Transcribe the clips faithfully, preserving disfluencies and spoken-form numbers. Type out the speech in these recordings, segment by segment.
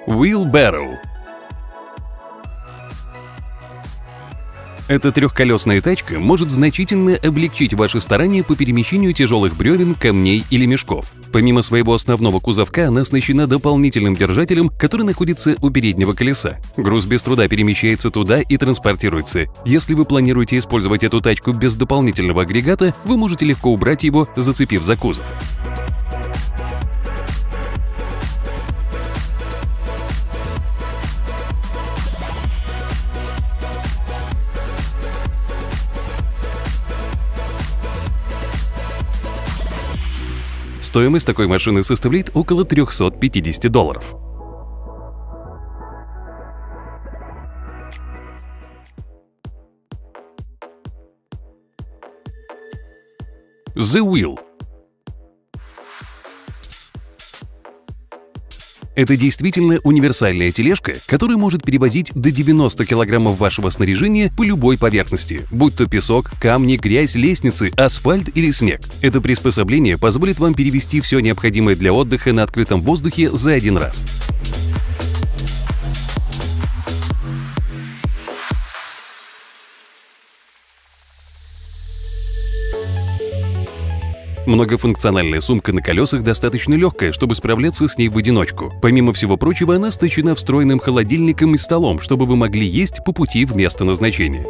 Wheelbarrow. Эта трехколесная тачка может значительно облегчить ваши старания по перемещению тяжелых бревен, камней или мешков. Помимо своего основного кузовка, она оснащена дополнительным держателем, который находится у переднего колеса. Груз без труда перемещается туда и транспортируется. Если вы планируете использовать эту тачку без дополнительного агрегата, вы можете легко убрать его, зацепив за кузов. Стоимость такой машины составляет около трёхсот пятидесяти долларов. The Wheel. Это действительно универсальная тележка, которая может перевозить до девяноста килограммов вашего снаряжения по любой поверхности, будь то песок, камни, грязь, лестницы, асфальт или снег. Это приспособление позволит вам перевезти все необходимое для отдыха на открытом воздухе за один раз. Многофункциональная сумка на колесах достаточно легкая, чтобы справляться с ней в одиночку. Помимо всего прочего, она оснащена встроенным холодильником и столом, чтобы вы могли есть по пути в место назначения.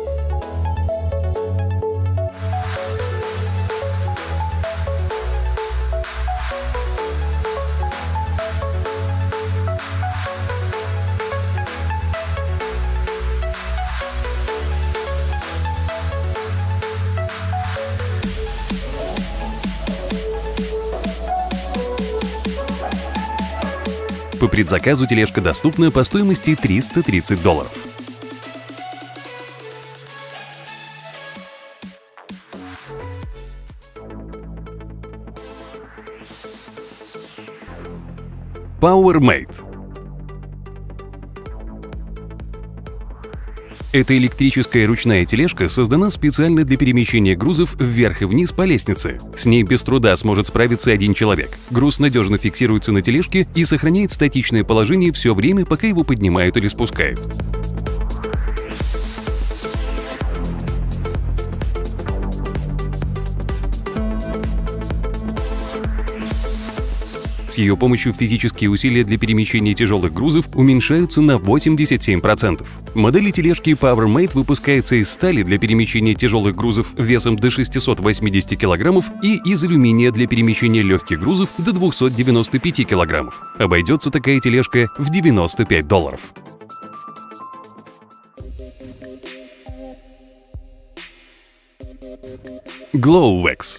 По предзаказу тележка доступна по стоимости триста тридцать долларов. PowerMate. Эта электрическая ручная тележка создана специально для перемещения грузов вверх и вниз по лестнице. С ней без труда сможет справиться один человек. Груз надежно фиксируется на тележке и сохраняет статичное положение все время, пока его поднимают или спускают. С ее помощью физические усилия для перемещения тяжелых грузов уменьшаются на восемьдесят семь процентов. Модели тележки PowerMate выпускаются из стали для перемещения тяжелых грузов весом до шестисот восьмидесяти килограммов и из алюминия для перемещения легких грузов до двухсот девяноста пяти килограммов. Обойдется такая тележка в девяносто пять долларов. Glowvex.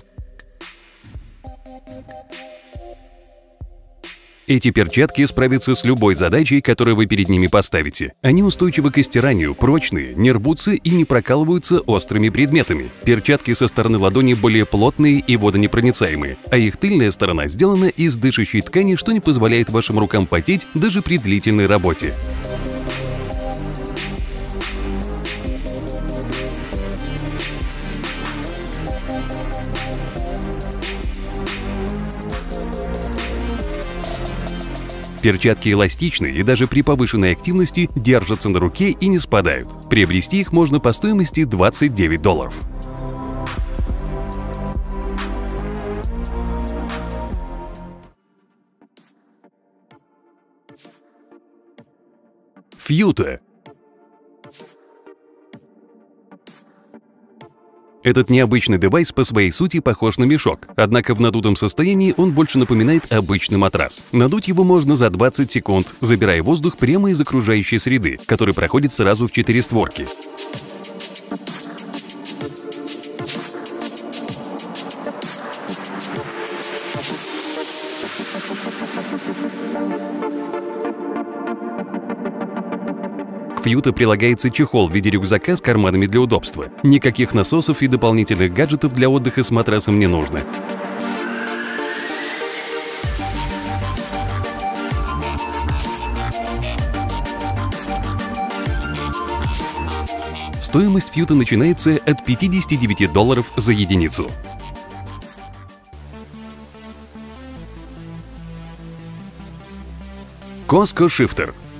Эти перчатки справятся с любой задачей, которую вы перед ними поставите. Они устойчивы к стиранию, прочные, не рвутся и не прокалываются острыми предметами. Перчатки со стороны ладони более плотные и водонепроницаемые, а их тыльная сторона сделана из дышащей ткани, что не позволяет вашим рукам потеть даже при длительной работе. Перчатки эластичны и даже при повышенной активности держатся на руке и не спадают. Приобрести их можно по стоимости двадцать девять долларов. Фьюта. Этот необычный девайс по своей сути похож на мешок, однако в надутом состоянии он больше напоминает обычный матрас. Надуть его можно за двадцать секунд, забирая воздух прямо из окружающей среды, который проходит сразу в четыре створки. К фьюта прилагается чехол в виде рюкзака с карманами для удобства. Никаких насосов и дополнительных гаджетов для отдыха с матрасом не нужно. Стоимость фьюта начинается от пятидесяти девяти долларов за единицу. Cosco Shifter.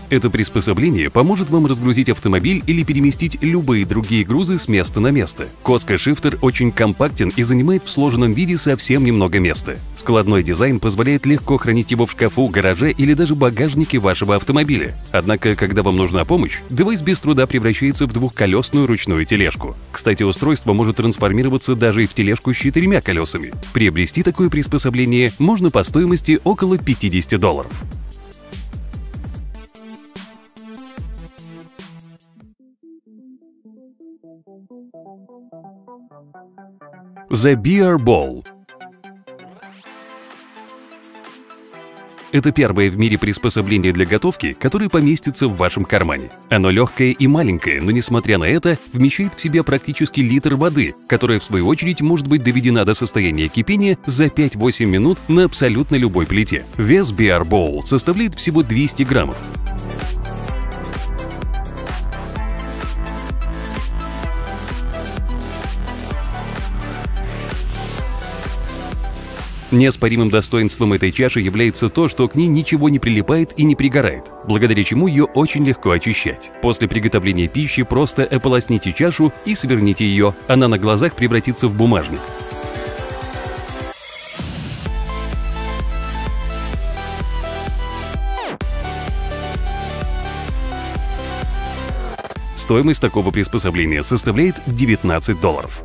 Это приспособление поможет вам разгрузить автомобиль или переместить любые другие грузы с места на место. Коска Shifter очень компактен и занимает в сложенном виде совсем немного места. Складной дизайн позволяет легко хранить его в шкафу, гараже или даже багажнике вашего автомобиля. Однако, когда вам нужна помощь, девайс без труда превращается в двухколесную ручную тележку. Кстати, устройство может трансформироваться даже и в тележку с четырьмя колесами. Приобрести такое приспособление можно по стоимости около пятидесяти долларов. The Beer Bowl. Это первое в мире приспособление для готовки, которое поместится в вашем кармане. Оно легкое и маленькое, но несмотря на это, вмещает в себя практически литр воды, которая в свою очередь может быть доведена до состояния кипения за пять-восемь минут на абсолютно любой плите. Вес Beer Bowl составляет всего двести граммов. Неоспоримым достоинством этой чаши является то, что к ней ничего не прилипает и не пригорает, благодаря чему ее очень легко очищать. После приготовления пищи просто ополосните чашу и сверните ее, она на глазах превратится в бумажник. Стоимость такого приспособления составляет девятнадцать долларов.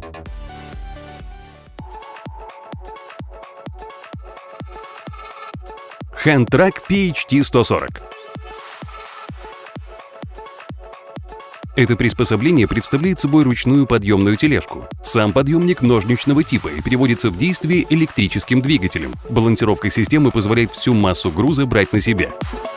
Hand-Track пи эйч ти сто сорок. Это приспособление представляет собой ручную подъемную тележку. Сам подъемник ножничного типа и приводится в действие электрическим двигателем. Балансировка системы позволяет всю массу груза брать на себя.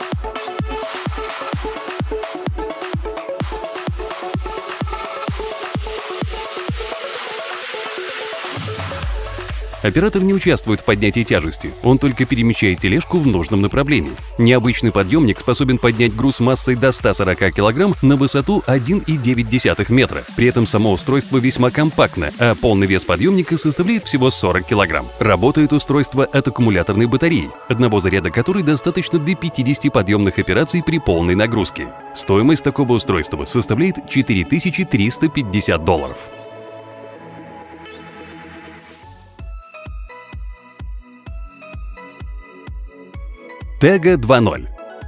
Оператор не участвует в поднятии тяжести, он только перемещает тележку в нужном направлении. Необычный подъемник способен поднять груз массой до ста сорока килограмм на высоту один и девять десятых метра. При этом само устройство весьма компактно, а полный вес подъемника составляет всего сорок килограмм. Работает устройство от аккумуляторной батареи, одного заряда которой достаточно для пятидесяти подъемных операций при полной нагрузке. Стоимость такого устройства составляет четыре тысячи триста пятьдесят долларов. Tega два ноль.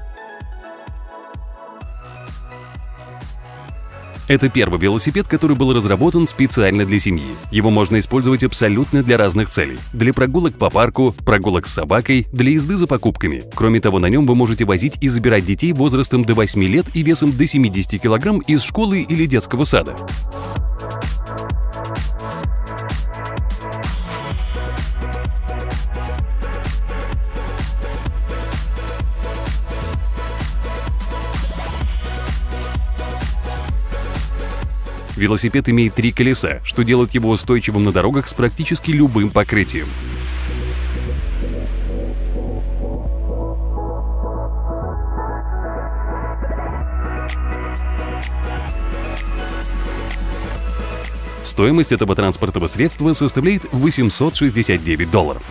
Это первый велосипед, который был разработан специально для семьи. Его можно использовать абсолютно для разных целей. Для прогулок по парку, прогулок с собакой, для езды за покупками. Кроме того, на нем вы можете возить и забирать детей возрастом до восьми лет и весом до семидесяти килограмм из школы или детского сада. Велосипед имеет три колеса, что делает его устойчивым на дорогах с практически любым покрытием. Стоимость этого транспортного средства составляет восемьсот шестьдесят девять долларов.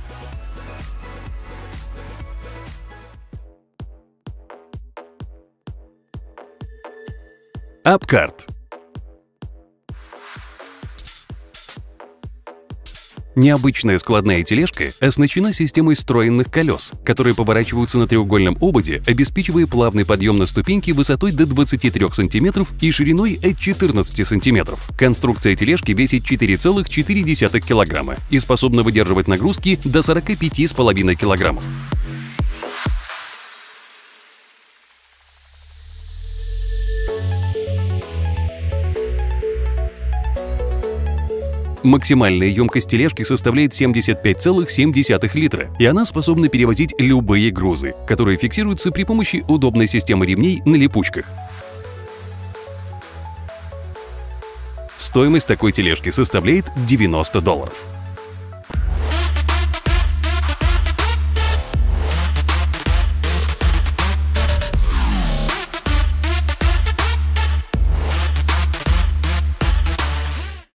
Up-Cart. Необычная складная тележка оснащена системой встроенных колес, которые поворачиваются на треугольном ободе, обеспечивая плавный подъем на ступеньки высотой до двадцати трёх сантиметров и шириной от четырнадцати сантиметров. Конструкция тележки весит четыре целых четыре десятых килограмма и способна выдерживать нагрузки до сорока пяти целых пяти десятых килограммов. Максимальная емкость тележки составляет семьдесят пять целых семь десятых литра, и она способна перевозить любые грузы, которые фиксируются при помощи удобной системы ремней на липучках. Стоимость такой тележки составляет девяносто долларов.